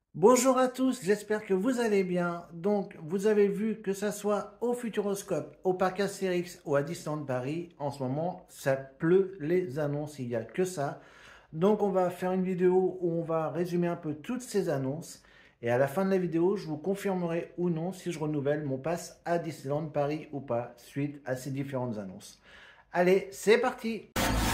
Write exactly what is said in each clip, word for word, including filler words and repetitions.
Bonjour à tous, j'espère que vous allez bien. Donc, vous avez vu que ça soit au Futuroscope, au parc Astérix ou à Disneyland Paris, en ce moment, ça pleut les annonces, il n'y a que ça. Donc, on va faire une vidéo où on va résumer un peu toutes ces annonces. Et à la fin de la vidéo, je vous confirmerai ou non si je renouvelle mon pass à Disneyland Paris ou pas, suite à ces différentes annonces. Allez, c'est parti!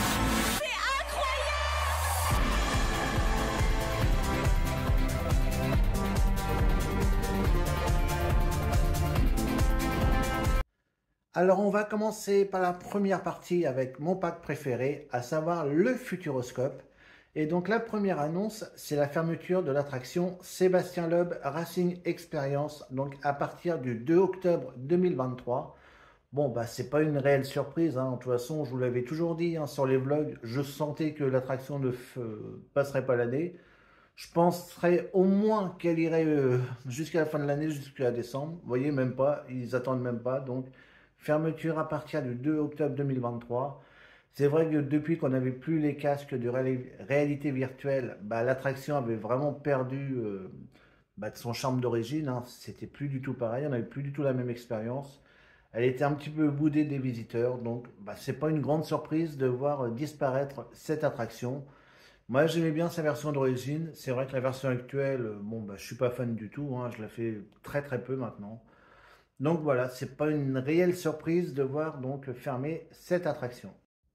Alors, on va commencer par la première partie avec mon pack préféré, à savoir le Futuroscope. Et donc, la première annonce, c'est la fermeture de l'attraction Sébastien Loeb Racing Experience, donc à partir du deux octobre deux mille vingt-trois. Bon, bah, c'est pas une réelle surprise, hein. De toute façon, je vous l'avais toujours dit, hein, sur les vlogs, je sentais que l'attraction ne f- passerait pas l'année. Je penserais au moins qu'elle irait euh, jusqu'à la fin de l'année, jusqu'à décembre. Vous voyez, même pas, ils attendent même pas. Donc, fermeture à partir du deux octobre deux mille vingt-trois. C'est vrai que depuis qu'on n'avait plus les casques de réali- réalité virtuelle, bah, l'attraction avait vraiment perdu euh, bah, de son charme d'origine, hein. C'était plus du tout pareil, on n'avait plus du tout la même expérience. Elle était un petit peu boudée des visiteurs, donc bah, c'est pas une grande surprise de voir euh, disparaître cette attraction. Moi, j'aimais bien sa version d'origine. C'est vrai que la version actuelle, euh, bon, bah, je suis pas fan du tout, hein. Je la fais très très peu maintenant. Donc voilà, c'est pas une réelle surprise de voir donc fermer cette attraction.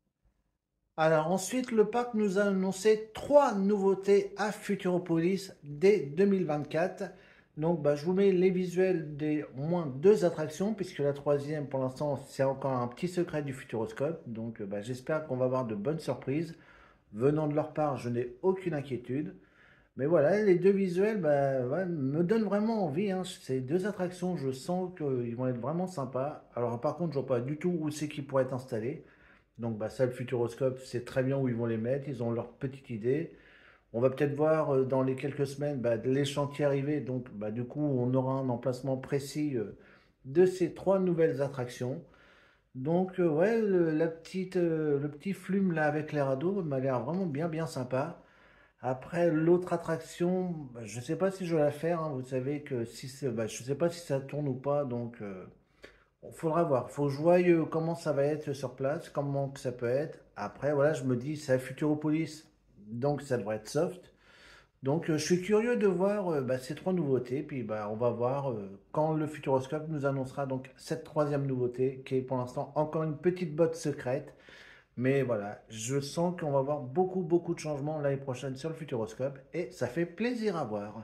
Alors ensuite, le parc nous a annoncé trois nouveautés à Futuropolis dès deux mille vingt-quatre. Donc bah, je vous mets les visuels des au moins deux attractions, puisque la troisième, pour l'instant, c'est encore un petit secret du Futuroscope. Donc euh, bah, j'espère qu'on va avoir de bonnes surprises. Venant de leur part, je n'ai aucune inquiétude. Mais voilà, les deux visuels bah, ouais, me donnent vraiment envie, hein. Ces deux attractions, je sens qu'ils vont être vraiment sympas. Alors par contre, je vois pas du tout où c'est qu'ils pourraient être installés. Donc bah, ça, le Futuroscope, c'est très bien où ils vont les mettre. Ils ont leur petite idée. On va peut-être voir euh, dans les quelques semaines bah, les chantiers arriver. Donc bah, du coup, on aura un emplacement précis euh, de ces trois nouvelles attractions. Donc, euh, ouais, le, la petite, euh, le petit flume là avec les radeaux m'a l'air vraiment bien, bien sympa. Après, l'autre attraction, bah, je ne sais pas si je vais la faire, hein. Vous savez que si c'est, bah, je ne sais pas si ça tourne ou pas. Donc, euh, il faudra voir. Faut que je voie euh, comment ça va être sur place, comment que ça peut être. Après, voilà, je me dis, c'est à Futuropolis, donc ça devrait être soft. Donc, euh, je suis curieux de voir euh, bah, ces trois nouveautés. Puis, bah, on va voir euh, quand le Futuroscope nous annoncera donc cette troisième nouveauté, qui est pour l'instant encore une petite botte secrète. Mais voilà, je sens qu'on va voir beaucoup, beaucoup de changements l'année prochaine sur le Futuroscope et ça fait plaisir à voir.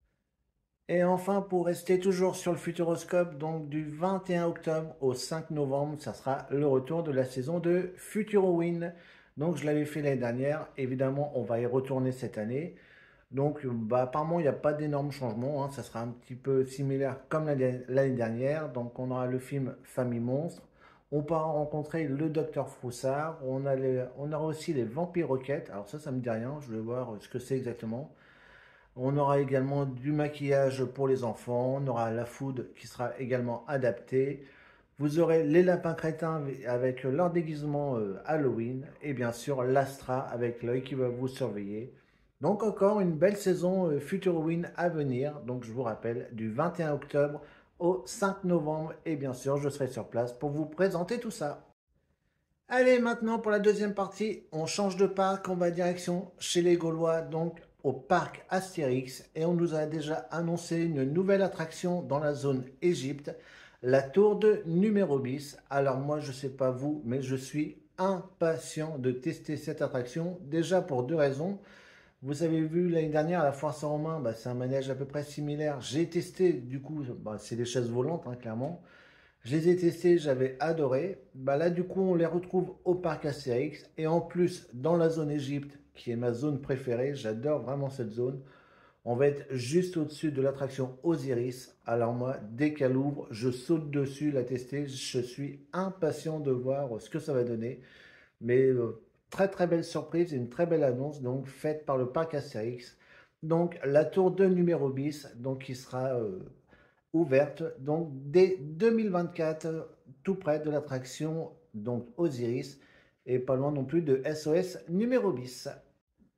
Et enfin, pour rester toujours sur le Futuroscope, donc du vingt et un octobre au cinq novembre, ça sera le retour de la saison de Futurowin. Donc, je l'avais fait l'année dernière. Évidemment, on va y retourner cette année. Donc, bah, apparemment, il n'y a pas d'énormes changements, hein. Ça sera un petit peu similaire comme l'année l'année dernière. Donc, on aura le film Famille Monstre. On pourra rencontrer le docteur Froussard. On, a les- on aura aussi les vampires roquettes. Alors ça, ça me dit rien. Je vais voir ce que c'est exactement. On aura également du maquillage pour les enfants. On aura la food qui sera également adaptée. Vous aurez les lapins crétins avec leur déguisement euh, Halloween et bien sûr l'Astra avec l'œil qui va vous surveiller. Donc encore une belle saison euh, Futurowin à venir. Donc je vous rappelle du vingt et un octobre au cinq novembre et bien sûr je serai sur place pour vous présenter tout ça. Allez, maintenant pour la deuxième partie, on change de parc, on va direction chez les Gaulois, donc au parc Astérix, et on nous a déjà annoncé une nouvelle attraction dans la zone Égypte, la tour de numéro bis. Alors moi, je sais pas vous, mais je suis impatient de tester cette attraction, déjà pour deux raisons. Vous avez vu l'année dernière à la Foire Saint-Romain, bah, c'est un manège à peu près similaire. J'ai testé, du coup, bah, c'est des chaises volantes, hein, clairement. Je les ai testés, j'avais adoré. Bah là, du coup, on les retrouve au parc Astérix. Et en plus, dans la zone Égypte, qui est ma zone préférée, j'adore vraiment cette zone. On va être juste au-dessus de l'attraction Osiris. Alors moi, dès qu'elle ouvre, je saute dessus la tester. Je suis impatient de voir ce que ça va donner. Mais euh, très très belle surprise et une très belle annonce donc faite par le parc Astérix. Donc la tour de numéro bis, donc qui sera euh, ouverte donc dès deux mille vingt-quatre, tout près de l'attraction donc Osiris et pas loin non plus de S O S numéro bis.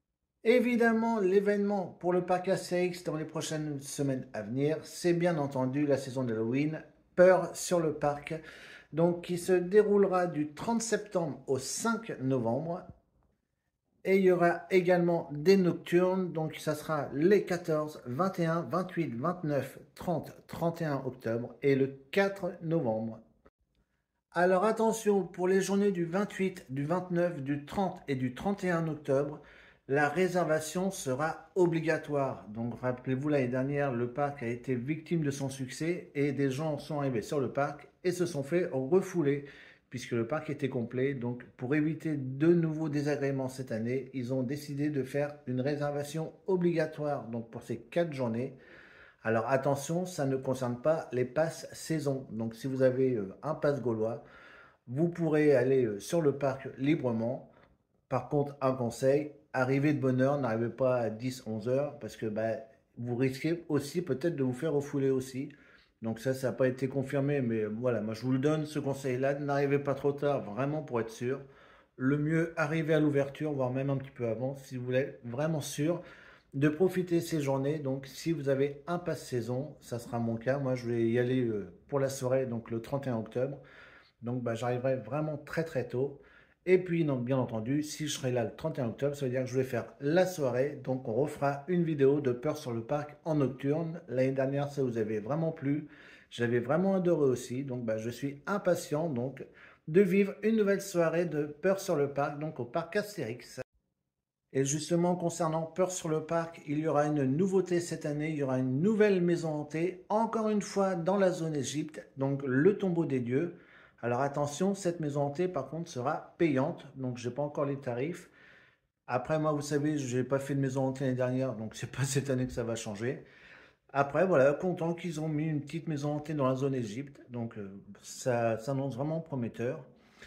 Évidemment, l'événement pour le parc Astérix dans les prochaines semaines à venir, c'est bien entendu la saison d'Halloween, Peur sur le parc, donc qui se déroulera du trente septembre au cinq novembre. Et il y aura également des nocturnes, donc ça sera les quatorze, vingt et un, vingt-huit, vingt-neuf, trente, trente et un octobre et le quatre novembre. Alors attention, pour les journées du vingt-huit, du vingt-neuf, du trente et du trente et un octobre, la réservation sera obligatoire. Donc rappelez-vous, l'année dernière, le parc a été victime de son succès et des gens sont arrivés sur le parc et se sont fait refouler puisque le parc était complet. Donc pour éviter de nouveaux désagréments cette année, ils ont décidé de faire une réservation obligatoire donc pour ces quatre journées. Alors attention, ça ne concerne pas les passes saison. Donc si vous avez un pass gaulois, vous pourrez aller sur le parc librement. Par contre, un conseil, arrivez de bonne heure, n'arrivez pas à dix onze heures parce que bah, vous risquez aussi peut-être de vous faire refouler aussi. Donc ça, ça n'a pas été confirmé, mais voilà, moi je vous le donne, ce conseil-là, n'arrivez pas trop tard, vraiment pour être sûr. Le mieux, arrivez à l'ouverture, voire même un petit peu avant, si vous voulez vraiment sûr de profiter ces journées. Donc si vous avez un pass saison, ça sera mon cas. Moi, je vais y aller pour la soirée, donc le trente et un octobre. Donc bah, j'arriverai vraiment très très tôt. Et puis, donc, bien entendu, si je serai là le trente et un octobre, ça veut dire que je vais faire la soirée. Donc, on refera une vidéo de Peur sur le parc en nocturne. L'année dernière, ça vous avait vraiment plu. J'avais vraiment adoré aussi. Donc, bah, je suis impatient donc, de vivre une nouvelle soirée de Peur sur le parc, donc au parc Astérix. Et justement, concernant Peur sur le parc, il y aura une nouveauté cette année. Il y aura une nouvelle maison hantée, encore une fois dans la zone Égypte, donc le tombeau des dieux. Alors attention, cette maison hantée par contre sera payante, donc je n'ai pas encore les tarifs. Après moi, vous savez, je n'ai pas fait de maison hantée l'année dernière, donc c'est pas cette année que ça va changer. Après, voilà, content qu'ils ont mis une petite maison hantée dans la zone Égypte, donc euh, ça s'annonce vraiment prometteur.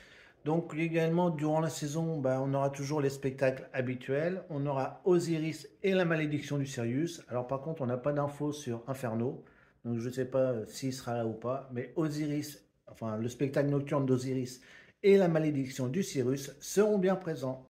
Donc également, durant la saison, bah, on aura toujours les spectacles habituels. On aura Osiris et la malédiction du Sirius. Alors par contre, on n'a pas d'infos sur Inferno. Donc je ne sais pas s'il sera là ou pas. Mais Osiris, enfin le spectacle nocturne d'Osiris et la malédiction du Sirius seront bien présents.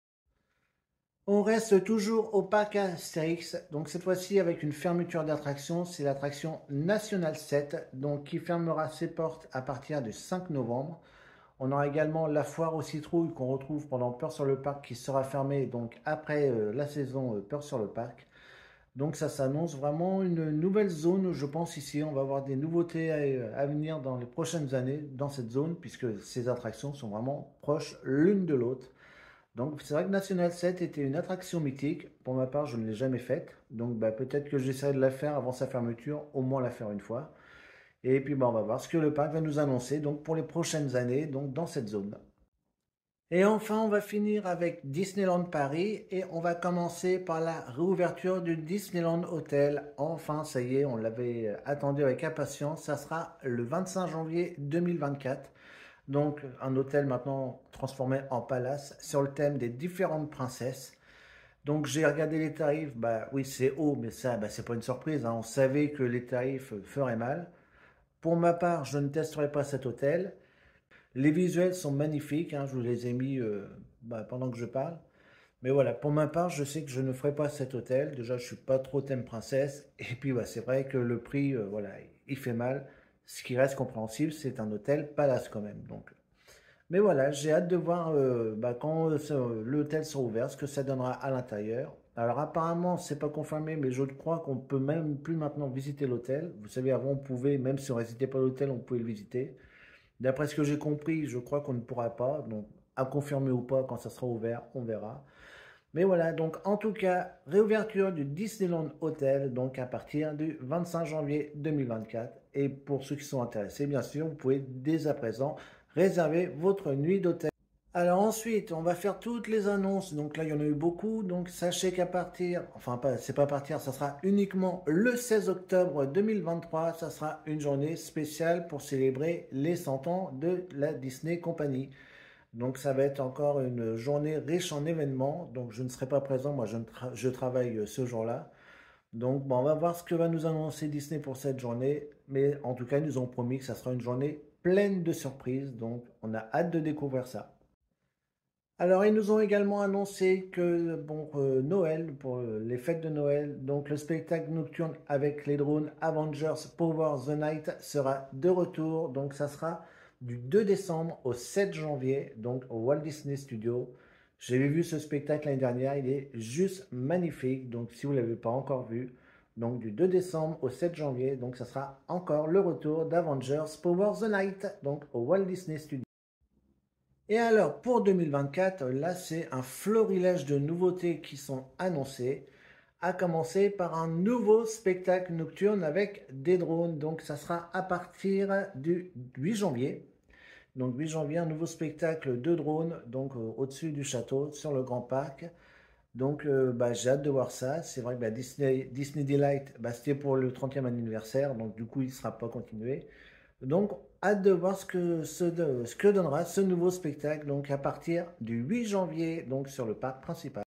On reste toujours au parc Astérix, donc cette fois-ci avec une fermeture d'attraction, c'est l'attraction National sept, donc qui fermera ses portes à partir du cinq novembre. On aura également la foire aux citrouilles qu'on retrouve pendant Peur sur le parc qui sera fermée donc après euh, la saison euh, Peur sur le parc. Donc ça s'annonce vraiment une nouvelle zone, je pense ici. On va avoir des nouveautés à, à venir dans les prochaines années dans cette zone puisque ces attractions sont vraiment proches l'une de l'autre. Donc c'est vrai que National sept était une attraction mythique. Pour ma part, je ne l'ai jamais faite. Donc bah, peut-être que j'essaierai de la faire avant sa fermeture, au moins la faire une fois. Et puis bah, on va voir ce que le parc va nous annoncer donc, pour les prochaines années donc, dans cette zone. Et enfin, on va finir avec Disneyland Paris et on va commencer par la réouverture du Disneyland Hotel. Enfin, ça y est, on l'avait attendu avec impatience. Ça sera le vingt-cinq janvier deux mille vingt-quatre. Donc, un hôtel maintenant transformé en palace sur le thème des différentes princesses. Donc, j'ai regardé les tarifs. Bah oui, c'est haut, mais ça, bah, c'est pas une surprise, hein. On savait que les tarifs feraient mal. Pour ma part, je ne testerai pas cet hôtel. Les visuels sont magnifiques, hein, je vous les ai mis euh, bah, pendant que je parle. Mais voilà, pour ma part, je sais que je ne ferai pas cet hôtel. Déjà, je ne suis pas trop thème princesse. Et puis, bah, c'est vrai que le prix, euh, voilà, il fait mal. Ce qui reste compréhensible, c'est un hôtel palace quand même. Donc. Mais voilà, j'ai hâte de voir euh, bah, quand euh, l'hôtel sera ouvert, ce que ça donnera à l'intérieur. Alors apparemment, c'est pas confirmé, mais je crois qu'on ne peut même plus maintenant visiter l'hôtel. Vous savez, avant, on pouvait, même si on ne résidait pas à l'hôtel, on pouvait le visiter. D'après ce que j'ai compris, je crois qu'on ne pourra pas. Donc, à confirmer ou pas, quand ça sera ouvert, on verra. Mais voilà, donc en tout cas, réouverture du Disneyland Hotel, donc à partir du vingt-cinq janvier deux mille vingt-quatre. Et pour ceux qui sont intéressés, bien sûr, vous pouvez dès à présent réserver votre nuit d'hôtel. Alors ensuite, on va faire toutes les annonces. Donc là, il y en a eu beaucoup. Donc sachez qu'à partir, enfin pas, c'est pas à partir, ça sera uniquement le seize octobre deux mille vingt-trois. Ça sera une journée spéciale pour célébrer les cent ans de la Disney Company. Donc ça va être encore une journée riche en événements. Donc je ne serai pas présent, moi je, tra je travaille ce jour-là. Donc bon, on va voir ce que va nous annoncer Disney pour cette journée. Mais en tout cas, ils nous ont promis que ça sera une journée pleine de surprises. Donc on a hâte de découvrir ça. Alors, ils nous ont également annoncé que bon, euh, Noël, pour euh, les fêtes de Noël, donc le spectacle nocturne avec les drones Avengers Power the Night sera de retour. Donc, ça sera du deux décembre au sept janvier, donc au Walt Disney Studios. J'avais vu ce spectacle l'année dernière, il est juste magnifique. Donc, si vous ne l'avez pas encore vu, donc du deux décembre au sept janvier, donc ça sera encore le retour d'Avengers Power the Night, donc au Walt Disney Studios. Et alors, pour deux mille vingt-quatre, là, c'est un florilège de nouveautés qui sont annoncées, à commencer par un nouveau spectacle nocturne avec des drones. Donc, ça sera à partir du huit janvier. Donc, huit janvier, un nouveau spectacle de drones, donc euh, au-dessus du château, sur le Grand Parc. Donc, euh, bah, j'ai hâte de voir ça. C'est vrai que bah, Disney, Disney Delight, bah, c'était pour le trentième anniversaire, donc du coup, il ne sera pas continué. Donc, hâte de voir ce que, ce, ce que donnera ce nouveau spectacle, donc à partir du huit janvier, donc sur le parc principal.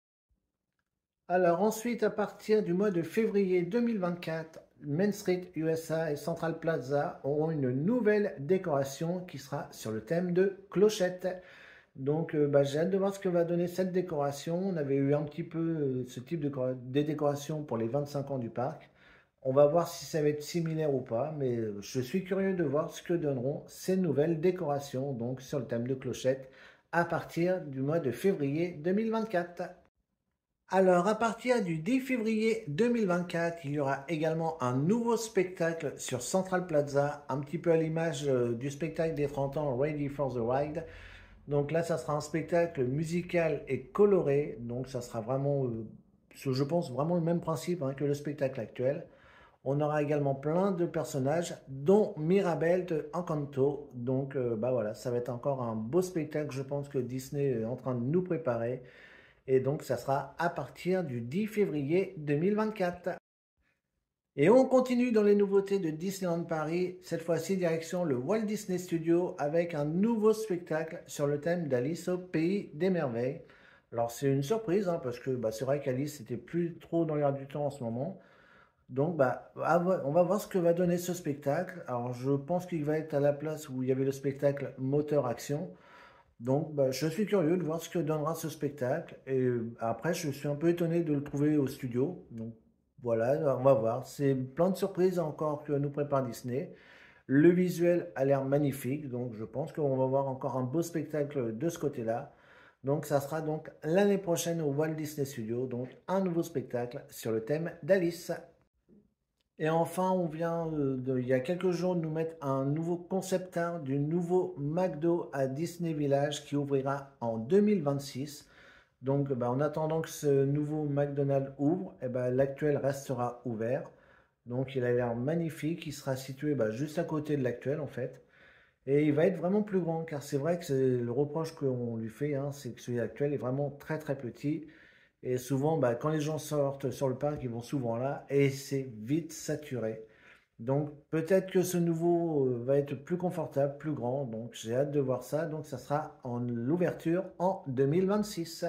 Alors ensuite, à partir du mois de février deux mille vingt-quatre, Main Street U S A et Central Plaza auront une nouvelle décoration qui sera sur le thème de clochette. Donc, euh, bah, j'ai hâte de voir ce que va donner cette décoration. On avait eu un petit peu euh, ce type de des décorations pour les vingt-cinq ans du parc. On va voir si ça va être similaire ou pas, mais euh, je suis curieux de voir ce que donneront ces nouvelles décorations, donc sur le thème de clochette, à partir du mois de février deux mille vingt-quatre. Alors, à partir du dix février deux mille vingt-quatre, il y aura également un nouveau spectacle sur Central Plaza, un petit peu à l'image euh, du spectacle des trente ans Ready for the Ride. Donc là, ça sera un spectacle musical et coloré. Donc ça sera vraiment, euh, je pense, vraiment le même principe hein, que le spectacle actuel. On aura également plein de personnages, dont Mirabel de Encanto. Donc euh, bah voilà, ça va être encore un beau spectacle, je pense que Disney est en train de nous préparer. Et donc ça sera à partir du dix février deux mille vingt-quatre. Et on continue dans les nouveautés de Disneyland Paris, cette fois-ci direction le Walt Disney Studio avec un nouveau spectacle sur le thème d'Alice au Pays des Merveilles. Alors c'est une surprise hein, parce que bah, c'est vrai qu'Alice n'était plus trop dans l'air du temps en ce moment. Donc bah, on va voir ce que va donner ce spectacle. Alors je pense qu'il va être à la place où il y avait le spectacle moteur-action. Donc bah, je suis curieux de voir ce que donnera ce spectacle. Et après je suis un peu étonné de le trouver au studio. Donc voilà, on va voir. C'est plein de surprises encore que nous prépare Disney. Le visuel a l'air magnifique, donc je pense qu'on va voir encore un beau spectacle de ce côté-là. Donc ça sera donc l'année prochaine au Walt Disney Studios, donc un nouveau spectacle sur le thème d'Alice. Et enfin, on vient de, de- il y a quelques jours de nous mettre un nouveau concept art du nouveau McDo à Disney Village qui ouvrira en deux mille vingt-six. Donc, bah, en attendant que ce nouveau McDonald's ouvre, eh ben, l'actuel restera ouvert. Donc, il a l'air magnifique. Il sera situé bah, juste à côté de l'actuel, en fait. Et il va être vraiment plus grand, car c'est vrai que c'est le reproche qu'on lui fait, hein, c'est que celui actuel est vraiment très très petit. Et souvent, bah, quand les gens sortent sur le parc, ils vont souvent là, et c'est vite saturé. Donc, peut-être que ce nouveau euh, va être plus confortable, plus grand. Donc, j'ai hâte de voir ça. Donc, ça sera en l'ouverture en deux mille vingt-six.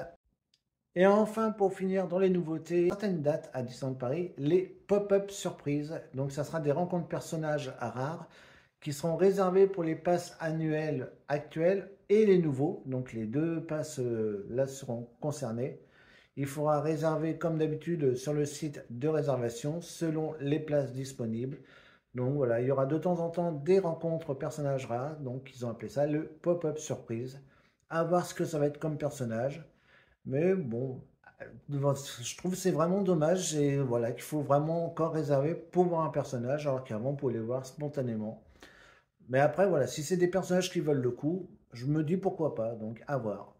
Et enfin, pour finir dans les nouveautés, certaines dates à Disneyland Paris, les pop-up surprises. Donc, ça sera des rencontres personnages rares qui seront réservés pour les passes annuelles actuelles et les nouveaux. Donc, les deux passes euh, là seront concernés. Il faudra réserver comme d'habitude sur le site de réservation selon les places disponibles. Donc voilà, il y aura de temps en temps des rencontres personnages rares. Donc, ils ont appelé ça le pop-up surprise. À voir ce que ça va être comme personnage. Mais bon, euh, je trouve que c'est vraiment dommage et voilà qu'il faut vraiment encore réserver pour voir un personnage alors qu'avant on pouvait les voir spontanément. Mais après voilà, si c'est des personnages qui veulent le coup, je me dis pourquoi pas, donc à voir.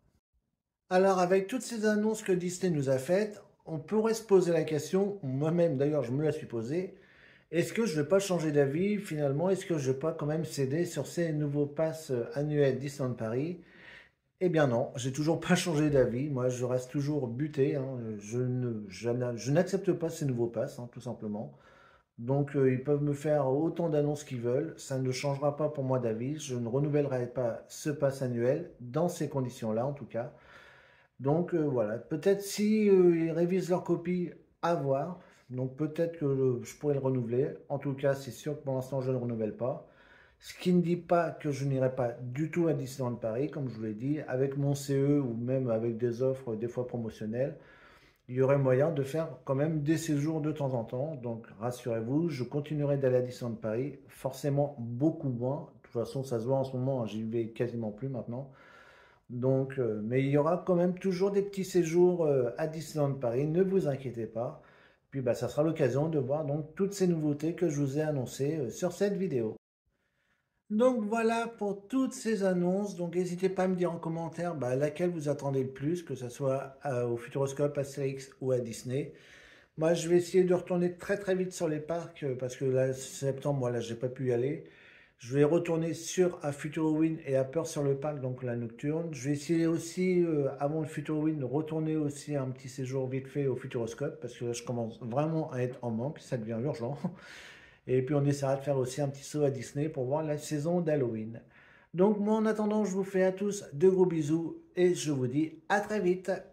Alors avec toutes ces annonces que Disney nous a faites, on pourrait se poser la question, moi-même d'ailleurs je me la suis posée, est-ce que je ne vais pas changer d'avis finalement, est-ce que je ne vais pas quand même céder sur ces nouveaux passes euh, annuels Disneyland Paris? Eh bien non, j'ai toujours pas changé d'avis. Moi, je reste toujours buté, hein. Je ne, je n'a- je n'accepte pas ces nouveaux passes, hein, tout simplement. Donc, euh, ils peuvent me faire autant d'annonces qu'ils veulent. Ça ne changera pas pour moi d'avis. Je ne renouvellerai pas ce pass annuel dans ces conditions-là, en tout cas. Donc, euh, voilà. Peut-être si euh, ils révisent leur copie, à voir. Donc, peut-être que je pourrais le renouveler. En tout cas, c'est sûr que pour l'instant, je ne le renouvelle pas. Ce qui ne dit pas que je n'irai pas du tout à Disneyland Paris, comme je vous l'ai dit, avec mon C E ou même avec des offres des fois promotionnelles, il y aurait moyen de faire quand même des séjours de temps en temps. Donc rassurez-vous, je continuerai d'aller à Disneyland Paris, forcément beaucoup moins. De toute façon, ça se voit en ce moment, hein, j'y vais quasiment plus maintenant. Donc, euh, mais il y aura quand même toujours des petits séjours euh, à Disneyland Paris, ne vous inquiétez pas. Puis bah, ça sera l'occasion de voir donc toutes ces nouveautés que je vous ai annoncées euh, sur cette vidéo. Donc voilà pour toutes ces annonces. Donc n'hésitez pas à me dire en commentaire bah, laquelle vous attendez le plus, que ce soit euh, au Futuroscope, Astérix ou à Disney. Moi, je vais essayer de retourner très très vite sur les parcs euh, parce que là, septembre, moi là, j'ai pas pu y aller. Je vais retourner sur à Futurowin et à Peur sur le parc, donc la nocturne. Je vais essayer aussi, euh, avant le Futurowin, de retourner aussi un petit séjour vite fait au Futuroscope parce que là, je commence vraiment à être en manque, ça devient urgent. Et puis on essaiera de faire aussi un petit saut à Disney pour voir la saison d'Halloween. Donc moi en attendant, je vous fais à tous de gros bisous et je vous dis à très vite.